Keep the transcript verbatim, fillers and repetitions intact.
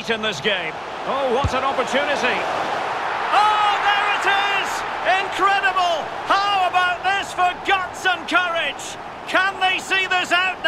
late in this game. Oh, what an opportunity. Oh, there it is! Incredible! How about this for guts and courage? Can they see this out